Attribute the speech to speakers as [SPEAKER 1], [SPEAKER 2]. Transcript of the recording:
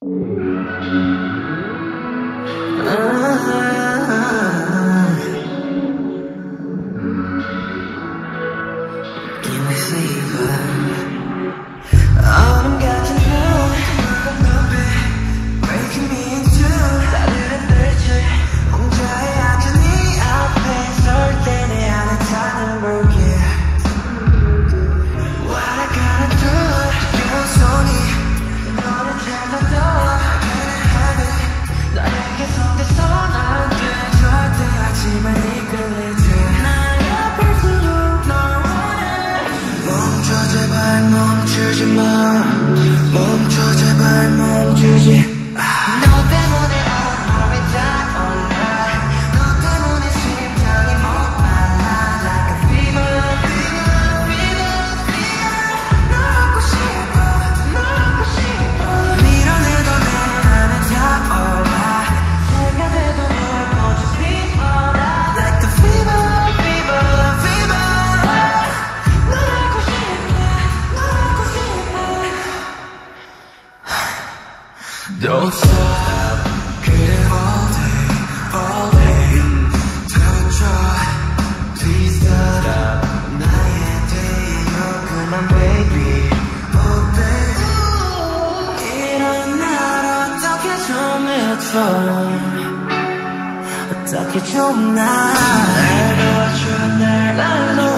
[SPEAKER 1] Give me fever. 얼음 같은 눈 breaking me into 따르는 들줄 혼자의 앉은 네 앞에 설 때 내 안에 타는 불길 What I gotta do 뜨거운 손이 너를 찾아도 나에게 손대서 안 돼 절대 하지만 이끌리지 나의 앞을수록 널 원해 멈춰 제발 멈추지 마 멈춰 제발 멈추지 너 때문에 I'm already down all night 너 때문에 심장이 목말라 like a fever 널 안고 싶어 널 안고 싶어 밀어내도 내 안에 다 올라 새가 돼도 널 먼저 피어라 like the fever 널 안고 싶어 널 안고 싶어 Don't stop 그래 all day touch please stop 나의 대역그만 baby oh baby 이런 날 어떻게 좀 해줘 어떻게 좀 날 도와줘 날